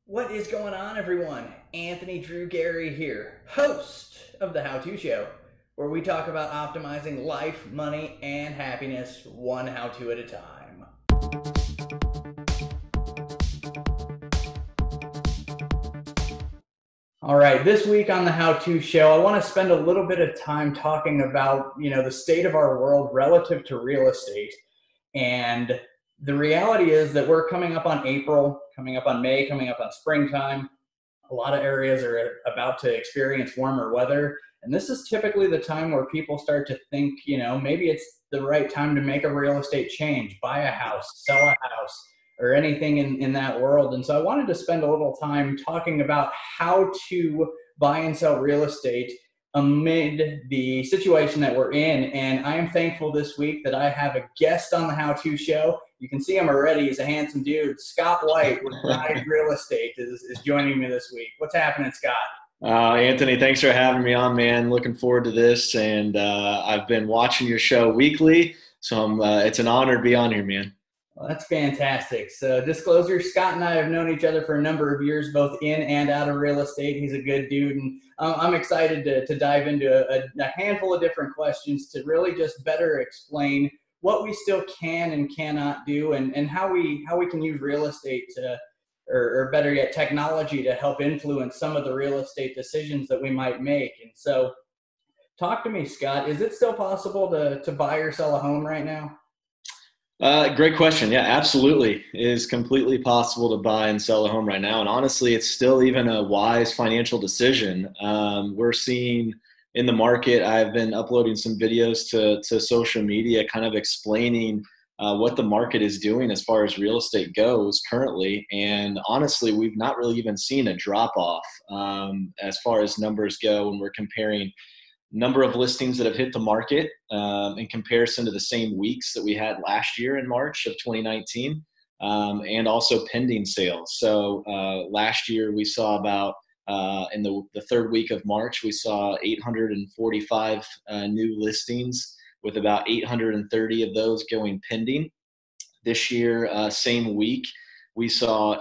What is going on, everyone? Anthony Drew Gary here, host of The How To Show, where we talk about optimizing life, money, and happiness one how to at a time. All right, this week on The How To Show, I want to spend a little bit of time talking about, the state of our world relative to real estate. And the reality is that we're coming up on April, coming up on May, coming up on springtime. A lot of areas are about to experience warmer weather. And this is typically the time where people start to think, maybe it's the right time to make a real estate change, buy a house, sell a house, or anything in that world. And so I wanted to spend a little time talking about how to buy and sell real estate amid the situation that we're in. And I am thankful this week that I have a guest on the How To Show. You can see him already. He's a handsome dude. Scott White with Guide Real Estate is joining me this week. What's happening, Scott? Anthony, thanks for having me on, man. Looking forward to this. And I've been watching your show weekly, so it's an honor to be on here, man. Well, that's fantastic. So disclosure, Scott and I have known each other for a number of years, both in and out of real estate. He's a good dude, and I'm excited to dive into a handful of different questions to really just better explain what we still can and cannot do, and how we can use real estate to, or better yet, technology to help influence some of the real estate decisions that we might make. And so talk to me, Scott. Is it still possible to buy or sell a home right now? Great question. Yeah, absolutely. It is completely possible to buy and sell a home right now. And honestly, it's still even a wise financial decision. We're seeing in the market, I've been uploading some videos to social media kind of explaining what the market is doing as far as real estate goes currently. And honestly, we've not really even seen a drop off as far as numbers go when we're comparing number of listings that have hit the market in comparison to the same weeks that we had last year in March of 2019, and also pending sales. So last year we saw about in the third week of March, we saw 845 new listings with about 830 of those going pending. This year, same week, we saw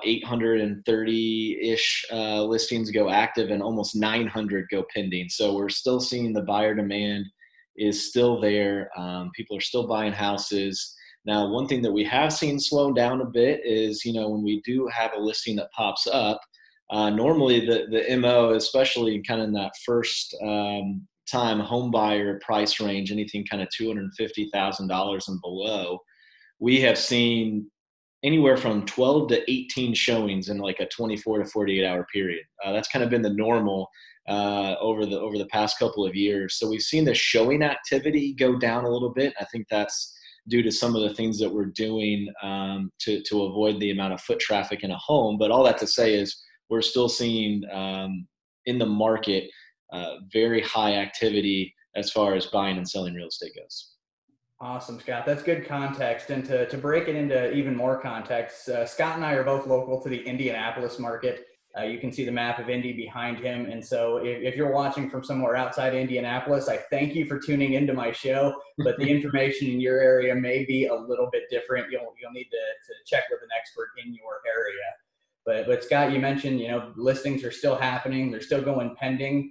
830-ish listings go active and almost 900 go pending. So we're still seeing the buyer demand is still there. People are still buying houses. Now, one thing that we have seen slow down a bit is, when we do have a listing that pops up, normally the MO, especially kind of in that first time home buyer price range, anything kind of $250,000 and below, we have seen anywhere from 12 to 18 showings in like a 24 to 48 hour period. That's kind of been the normal over the past couple of years. So we've seen the showing activity go down a little bit. I think that's due to some of the things that we're doing to avoid the amount of foot traffic in a home. But all that to say is we're still seeing in the market very high activity as far as buying and selling real estate goes. Awesome, Scott. That's good context. And to break it into even more context, Scott and I are both local to the Indianapolis market. You can see the map of Indy behind him. And so if you're watching from somewhere outside Indianapolis, I thank you for tuning into my show. But the information in your area may be a little bit different. You'll need to check with an expert in your area. But Scott, you mentioned, listings are still happening. They're still going pending.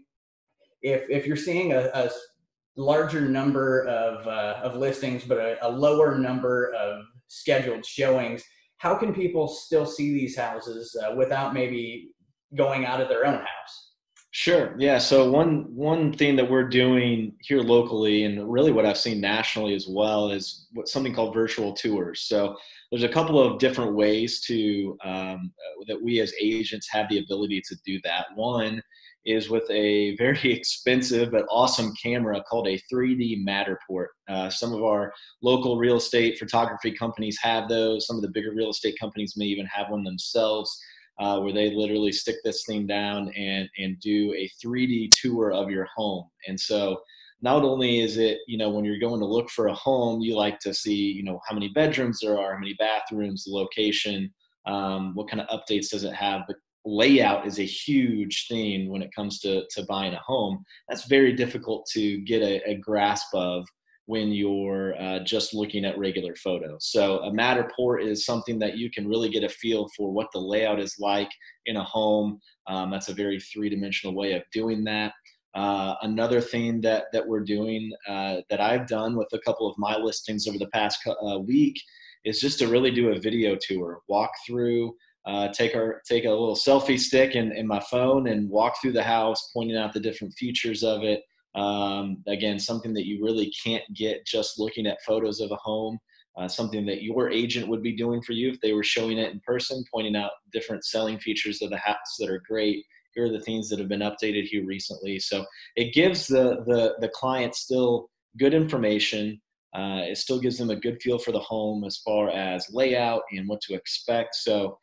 If you're seeing a larger number of listings, but a lower number of scheduled showings, how can people still see these houses without maybe going out of their own house? Sure. Yeah. So one thing that we're doing here locally, and really what I've seen nationally as well, is something called virtual tours. So there's a couple of different ways to that we as agents have the ability to do that. One is with a very expensive but awesome camera called a 3D Matterport. Some of our local real estate photography companies have those. Some of the bigger real estate companies may even have one themselves, where they literally stick this thing down and do a 3D tour of your home. And so not only is it, when you're going to look for a home, you like to see, how many bedrooms there are, how many bathrooms, the location, what kind of updates does it have, but layout is a huge thing when it comes to buying a home. That's very difficult to get a grasp of when you're just looking at regular photos. So a Matterport is something that you can really get a feel for what the layout is like in a home. That's a very three-dimensional way of doing that. Another thing that we're doing, that I've done with a couple of my listings over the past week, is just to really do a video tour, walk through, take a little selfie stick in my phone and walk through the house, pointing out the different features of it. Again, something that you really can't get just looking at photos of a home. Something that your agent would be doing for you if they were showing it in person, pointing out different selling features of the house that are great. Here are the things that have been updated here recently. So it gives the client still good information. It still gives them a good feel for the home as far as layout and what to expect. So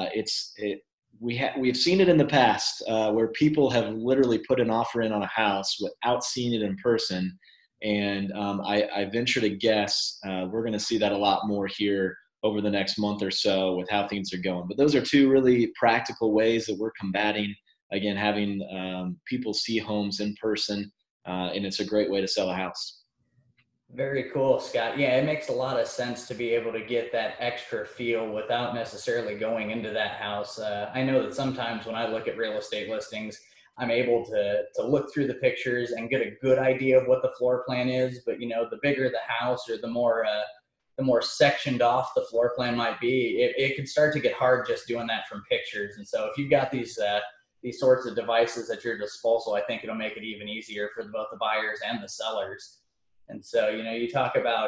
we've seen it in the past where people have literally put an offer in on a house without seeing it in person. And I venture to guess we're going to see that a lot more here over the next month or so with how things are going. But those are two really practical ways that we're combating, again, having people see homes in person, and it's a great way to sell a house. Very cool, Scott. Yeah, it makes a lot of sense to be able to get that extra feel without necessarily going into that house. I know that sometimes when I look at real estate listings, I'm able to look through the pictures and get a good idea of what the floor plan is. But the bigger the house, or the more sectioned off the floor plan might be, it can start to get hard just doing that from pictures. And so if you've got these sorts of devices at your disposal, I think it'll make it even easier for both the buyers and the sellers. And so, you talk about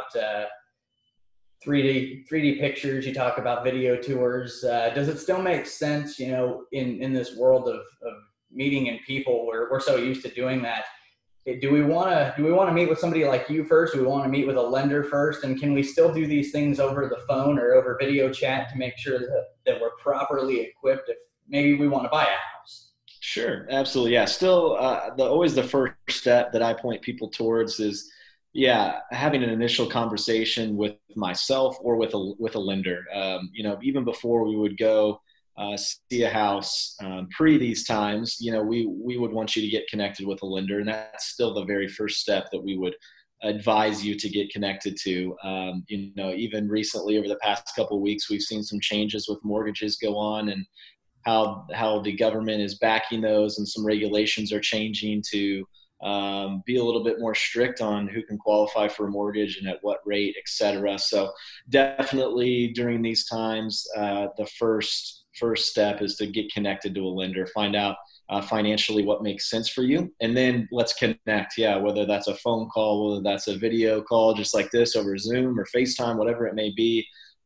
3D pictures, you talk about video tours. Does it still make sense, in this world of meeting in people, we're so used to doing that? Do we want to meet with somebody like you first? Do we want to meet with a lender first? And can we still do these things over the phone or over video chat to make sure that we're properly equipped if maybe we want to buy a house? Sure, absolutely. Yeah. Still, always the first step that I point people towards is, having an initial conversation with myself or with a lender. Even before we would go see a house, pre these times, we would want you to get connected with a lender, and that's still the very first step that we would advise you to get connected to. Even recently, over the past couple of weeks, we've seen some changes with mortgages go on, and how the government is backing those, and some regulations are changing to be a little bit more strict on who can qualify for a mortgage and at what rate, et cetera. So definitely during these times, the first step is to get connected to a lender, find out financially what makes sense for you, and then let's connect. Yeah, whether that's a phone call, whether that's a video call, just like this over Zoom or FaceTime, whatever it may be.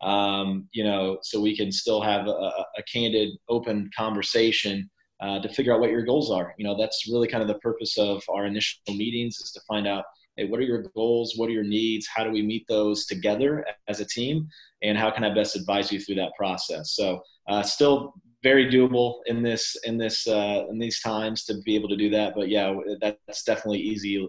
So we can still have a candid, open conversation to figure out what your goals are. That's really kind of the purpose of our initial meetings, is to find out, hey, what are your goals? What are your needs? How do we meet those together as a team? And how can I best advise you through that process? So still very doable in these times to be able to do that. But yeah, that's definitely easy.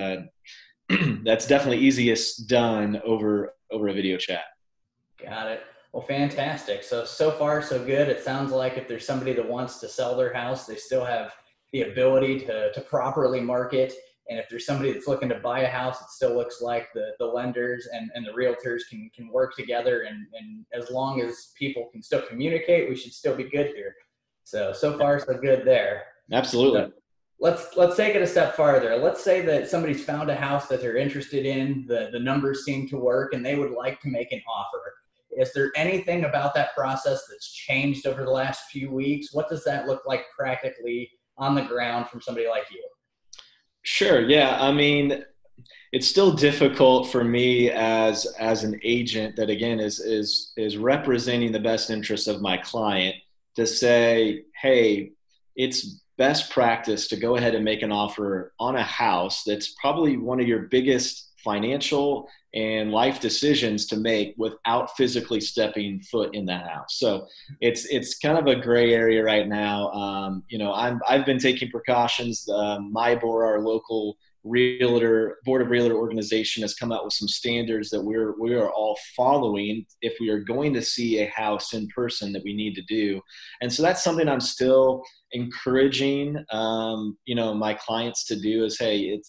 That's definitely easiest done over a video chat. Got it. Well, fantastic. So far, so good. It sounds like if there's somebody that wants to sell their house, they still have the ability to properly market. And if there's somebody that's looking to buy a house, it still looks like the lenders and the realtors can work together. And as long as people can still communicate, we should still be good here. So far, so good there. Absolutely. So let's take it a step farther. Let's say that somebody's found a house that they're interested in. The numbers seem to work, and they would like to make an offer. Is there anything about that process that's changed over the last few weeks? What does that look like practically on the ground from somebody like you? Sure. Yeah. I mean, it's still difficult for me as an agent that, again, is representing the best interests of my client to say, hey, it's best practice to go ahead and make an offer on a house that's probably one of your biggest financial and life decisions to make without physically stepping foot in that house. So it's kind of a gray area right now. I've been taking precautions. MIBOR, our local board of realtor organization, has come out with some standards that we are all following if we are going to see a house in person that we need to do. And so that's something I'm still encouraging my clients to do, is, hey,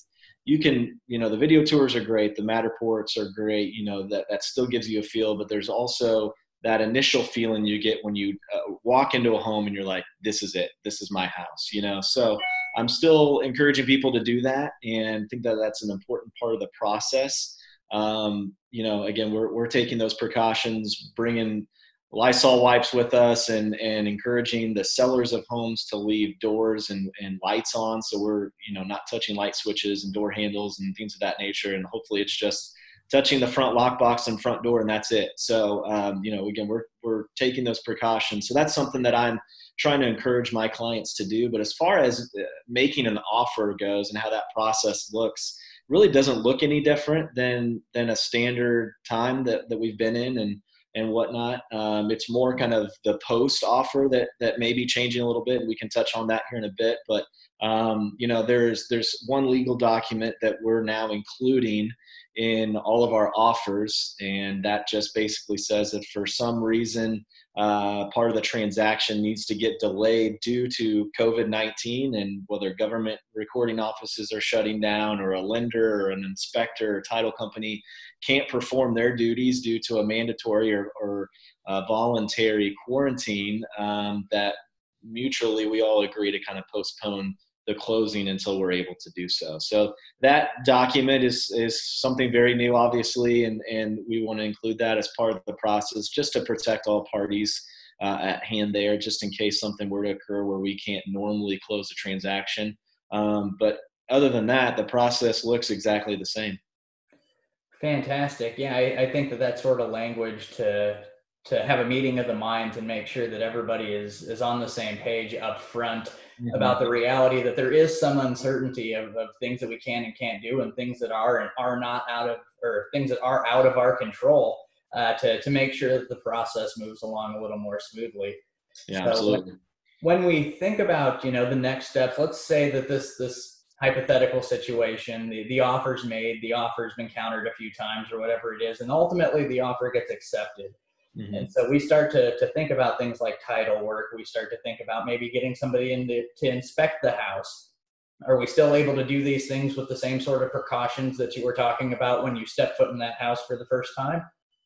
you can, the video tours are great. The Matterports are great. That still gives you a feel, but there's also that initial feeling you get when you walk into a home and you're like, this is it. This is my house, So I'm still encouraging people to do that, and think that that's an important part of the process. Again, we're taking those precautions, bringing Lysol wipes with us, and encouraging the sellers of homes to leave doors and lights on. So we're, not touching light switches and door handles and things of that nature. And hopefully it's just touching the front lockbox and front door, and that's it. So, again, we're taking those precautions. So that's something that I'm trying to encourage my clients to do. But as far as making an offer goes and how that process looks, really doesn't look any different than a standard time that we've been in and whatnot. It's more kind of the post offer that may be changing a little bit. We can touch on that here in a bit, but there's one legal document that we're now including in all of our offers, and that just basically says that for some reason part of the transaction needs to get delayed due to COVID-19, and whether government recording offices are shutting down, or a lender or an inspector or title company can't perform their duties due to a mandatory or voluntary quarantine, that mutually we all agree to kind of postpone the closing until we're able to do so. So that document is something very new, obviously, and we want to include that as part of the process, just to protect all parties at hand there, just in case something were to occur where we can't normally close a transaction. But other than that, the process looks exactly the same. Fantastic. Yeah, I think that sort of language to have a meeting of the minds and make sure that everybody is on the same page up front about the reality that there is some uncertainty of things that we can and can't do, and things that are and are not out of, or things that are out of our control, to make sure that the process moves along a little more smoothly. Yeah, so absolutely. When we think about, the next steps, let's say that this hypothetical situation, the offer's made, the offer's been countered a few times or whatever it is, and ultimately the offer gets accepted. Mm-hmm. And so we start to think about things like title work. We start to think about maybe getting somebody in to inspect the house. Are we still able to do these things with the same sort of precautions that you were talking about when you step foot in that house for the first time?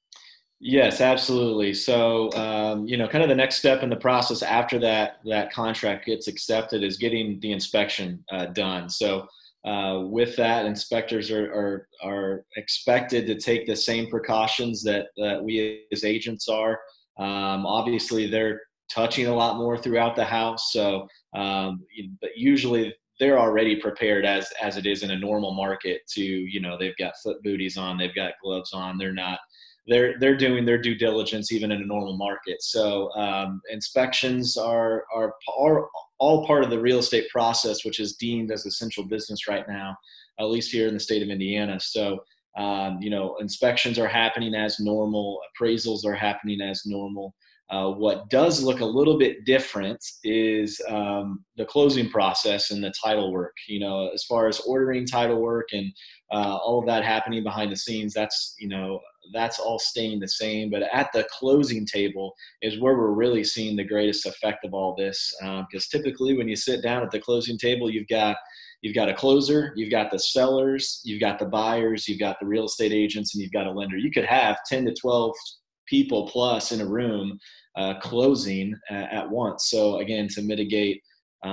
Yes, absolutely. So, kind of the next step in the process after that contract gets accepted is getting the inspection done. So, with that, inspectors are expected to take the same precautions that we as agents are. Obviously, they're touching a lot more throughout the house. So, but usually they're already prepared as it is in a normal market to, they've got foot booties on, they've got gloves on. They're doing their due diligence even in a normal market. So inspections are all part of the real estate process, which is deemed as essential business right now, at least here in the state of Indiana. So, inspections are happening as normal. Appraisals are happening as normal. What does look a little bit different is the closing process and the title work. As far as ordering title work and all of that happening behind the scenes, that's all staying the same. But at the closing table is where we're really seeing the greatest effect of all this. Because typically when you sit down at the closing table, you've got a closer, you've got the sellers, you've got the buyers, you've got the real estate agents, and you've got a lender. You could have 10 to 12 people plus in a room closing at once. So again, to mitigate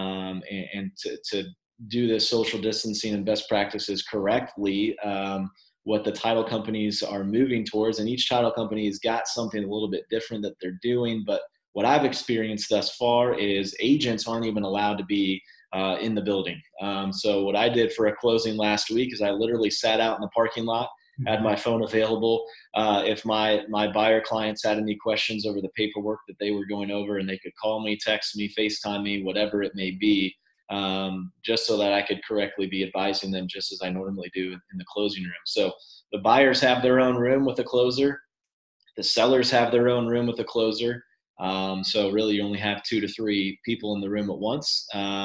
and to do this social distancing and best practices correctly, what the title companies are moving towards, and each title company has got something a little bit different that they're doing. But what I've experienced thus far is agents aren't even allowed to be in the building. So what I did for a closing last week is I literally sat out in the parking lot, had my phone available. If my buyer clients had any questions over the paperwork that they were going over, and they could call me, text me, FaceTime me, whatever it may be, just so that I could correctly be advising them just as I normally do in the closing room. So the buyers have their own room with a closer. The sellers have their own room with a closer. So really you only have 2 to 3 people in the room at once.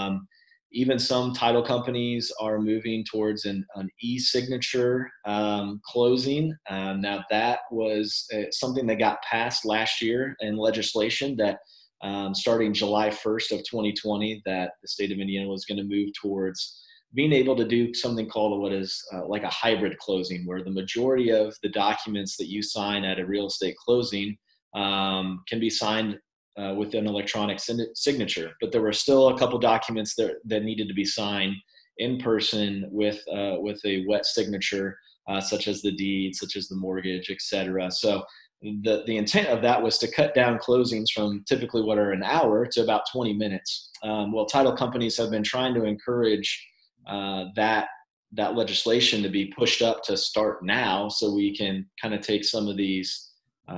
Even some title companies are moving towards an e-signature closing. Now that was something that got passed last year in legislation that starting July 1st of 2020, that the state of Indiana was going to move towards being able to do something called what is like a hybrid closing, where the majority of the documents that you sign at a real estate closing can be signed with an electronic signature. But there were still a couple documents that needed to be signed in person with a wet signature, such as the deed, such as the mortgage, etc. So the intent of that was to cut down closings from typically what are an hour to about 20 minutes. Well, title companies have been trying to encourage that legislation to be pushed up to start now, so we can kind of take some of these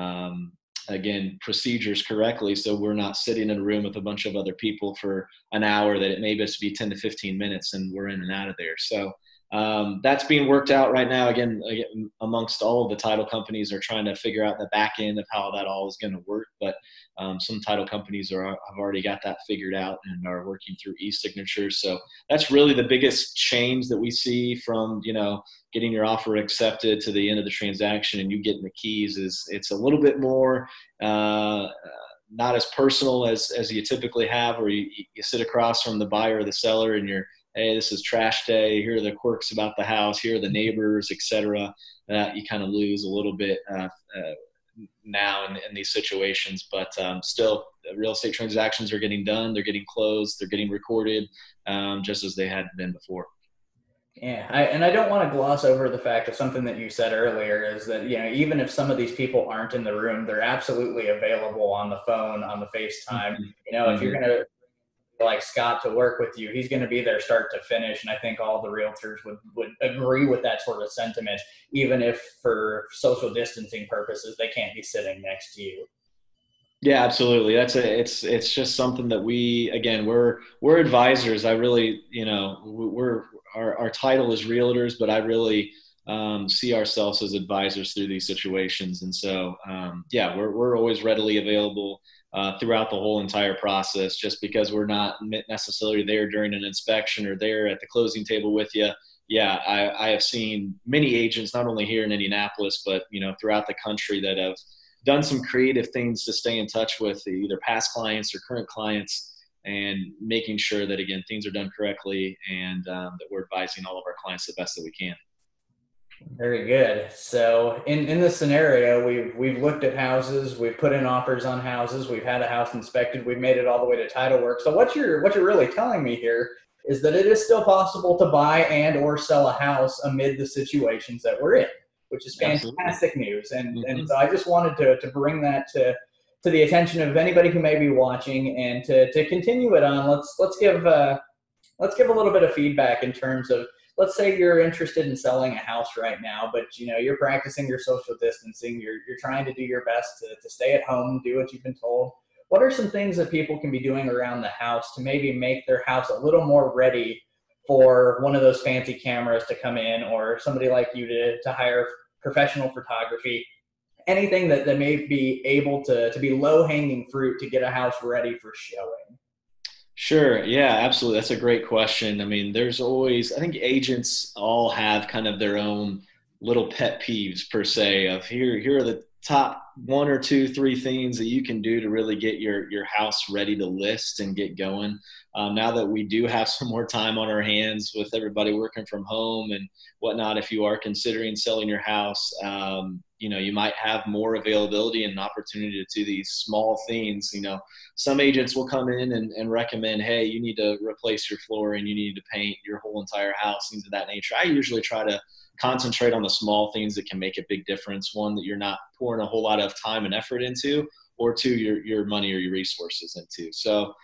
again procedures correctly, so we're not sitting in a room with a bunch of other people for an hour that it may just be 10 to 15 minutes and we're in and out of there. So that's being worked out right now. Again, amongst all of the title companies are trying to figure out the back end of how that all is going to work. But some title companies have already got that figured out and are working through e-signatures. So that's really the biggest change that we see from, getting your offer accepted to the end of the transaction and you getting the keys. Is it's a little bit more not as personal as you typically have, where you sit across from the buyer or the seller and you're, hey, this is trash day. Here are the quirks about the house. Here are the neighbors, etc. That you kind of lose a little bit now in these situations. But still, real estate transactions are getting done. They're getting closed. They're getting recorded, just as they had been before. Yeah, I don't want to gloss over the fact of something that you said earlier is that, even if some of these people aren't in the room, they're absolutely available on the phone, on the FaceTime. If you're going to like Scott to work with you, he's going to be there start to finish. And I think all the realtors would agree with that sort of sentiment, even if for social distancing purposes, they can't be sitting next to you. Yeah, absolutely. It's just something that we're advisors. I really, our title is realtors, but I really see ourselves as advisors through these situations. And so, we're always readily available throughout the whole entire process, just because we're not necessarily there during an inspection or there at the closing table with you. Yeah, I have seen many agents, not only here in Indianapolis, but, throughout the country, that have done some creative things to stay in touch with either past clients or current clients, and making sure that, again, things are done correctly, and that we're advising all of our clients the best that we can. Very good. So in this scenario, we've looked at houses, we've put in offers on houses, we've had a house inspected, we've made it all the way to title work. So what you're really telling me here is that it is still possible to buy and or sell a house amid the situations that we're in, which is fantastic Absolutely. News. And so I just wanted to bring that to the attention of anybody who may be watching, and to continue it on. Let's give a little bit of feedback in terms of, let's say you're interested in selling a house right now, but you're practicing your social distancing. You're trying to do your best to stay at home, do what you've been told. What are some things that people can be doing around the house to maybe make their house a little more ready for one of those fancy cameras to come in, or somebody like you to hire professional photography? Anything that may be able to be low-hanging fruit to get a house ready for showing? Sure. Yeah, absolutely. That's a great question. I mean, I think agents all have kind of their own little pet peeves, per se, of here are the top 1 or 2, 3 things that you can do to really get your house ready to list and get going. Now that we do have some more time on our hands with everybody working from home and whatnot, if you are considering selling your house, you might have more availability and an opportunity to do these small things. Some agents will come in and recommend, hey, you need to replace your flooring, you need to paint your whole entire house, things of that nature. I usually try to concentrate on the small things that can make a big difference. One, that you're not pouring a whole lot of time and effort into, or 2, your money or your resources into. So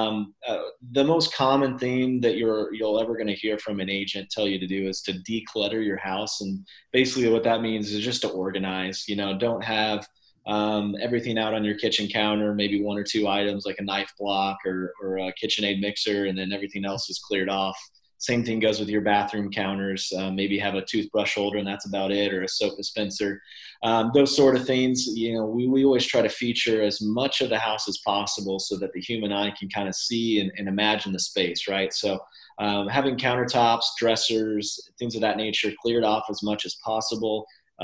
the most common thing that you'll ever going to hear from an agent tell you to do is to declutter your house. And basically what that means is just to organize. Don't have everything out on your kitchen counter, maybe 1 or 2 items like a knife block or a KitchenAid mixer, and then everything else is cleared off. Same thing goes with your bathroom counters. Maybe have a toothbrush holder and that's about it, or a soap dispenser. Those sort of things, we always try to feature as much of the house as possible so that the human eye can kind of see and imagine the space, right? So having countertops, dressers, things of that nature cleared off as much as possible.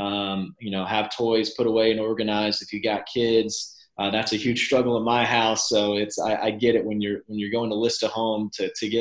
Have toys put away and organized. If you got kids, that's a huge struggle in my house. So I get it when you're going to list a home to get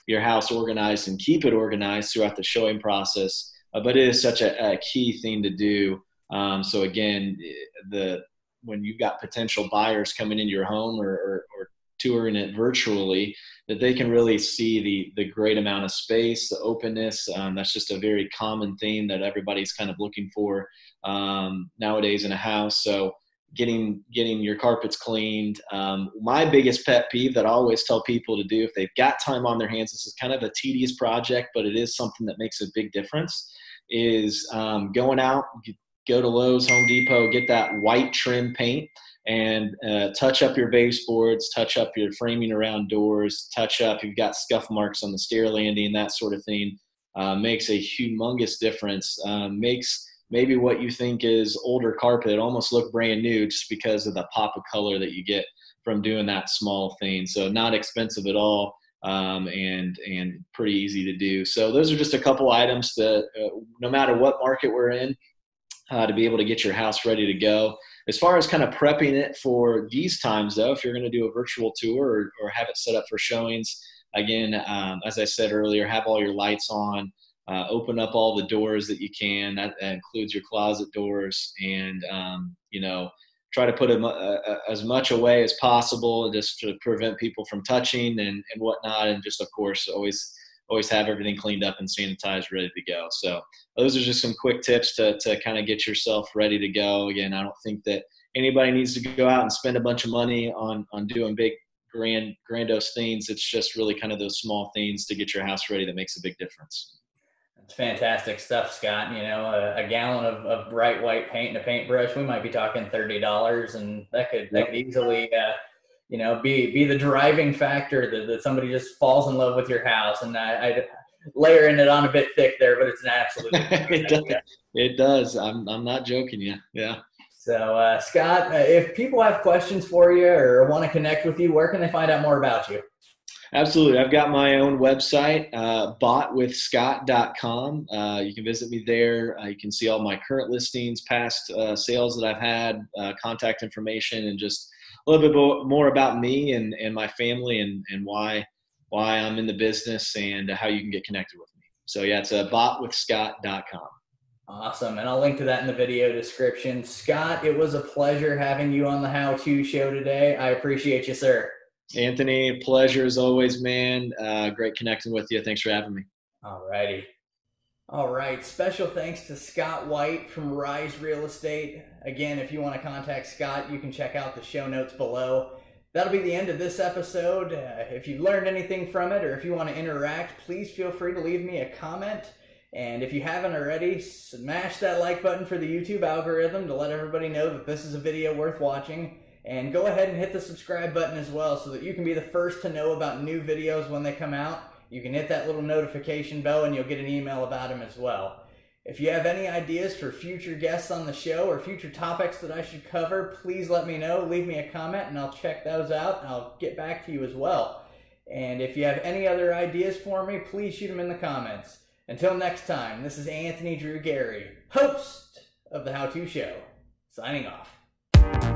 your house organized and keep it organized throughout the showing process. But it is such a key thing to do. So again, when you've got potential buyers coming into your home or touring it virtually, that they can really see the great amount of space, the openness. That's just a very common thing that everybody's kind of looking for nowadays in a house. So getting your carpets cleaned. My biggest pet peeve that I always tell people to do if they've got time on their hands, this is kind of a tedious project, but it is something that makes a big difference, is going out, go to Lowe's, Home Depot, get that white trim paint and touch up your baseboards, touch up your framing around doors, touch up, you've got scuff marks on the stair landing, that sort of thing. Makes a humongous difference. Makes maybe what you think is older carpet almost look brand new just because of the pop of color that you get from doing that small thing. So not expensive at all, and pretty easy to do. So those are just a couple items that no matter what market we're in, to be able to get your house ready to go. As far as kind of prepping it for these times, though, if you're going to do a virtual tour or have it set up for showings, again, as I said earlier, have all your lights on, open up all the doors that you can. That includes your closet doors, and try to put as much away as possible just to prevent people from touching and whatnot. And just, of course, always have everything cleaned up and sanitized, ready to go. So those are just some quick tips to kind of get yourself ready to go. Again, I don't think that anybody needs to go out and spend a bunch of money on doing big, grandiose things. It's just really kind of those small things to get your house ready that makes a big difference. It's fantastic stuff, Scott. A gallon of bright white paint and a paintbrush, we might be talking $30, and that could easily be the driving factor that somebody just falls in love with your house. And I layering it on a bit thick there, but it's an absolute it does. I'm not joking you. Yeah. So Scott, if people have questions for you or want to connect with you, where can they find out more about you? Absolutely. I've got my own website, boughtwithscott.com. You can visit me there. You can see all my current listings, past sales that I've had, contact information, and just a little bit more about me and my family and why I'm in the business and how you can get connected with me. So yeah, it's boughtwithscott.com. Awesome. And I'll link to that in the video description. Scott, it was a pleasure having you on the How To Show today. I appreciate you, sir. Anthony, pleasure as always, man. Great connecting with you. Thanks for having me. All righty. All right. Special thanks to Scott White from Rise Real Estate. Again, if you want to contact Scott, you can check out the show notes below. That'll be the end of this episode. If you learned anything from it, or if you want to interact, please feel free to leave me a comment. And if you haven't already, smash that like button for the YouTube algorithm to let everybody know that this is a video worth watching. And go ahead and hit the subscribe button as well so that you can be the first to know about new videos when they come out. You can hit that little notification bell and you'll get an email about them as well. If you have any ideas for future guests on the show or future topics that I should cover, please let me know. Leave me a comment and I'll check those out and I'll get back to you as well. And if you have any other ideas for me, please shoot them in the comments. Until next time, this is Anthony Drew Gary, host of The How To Show, signing off.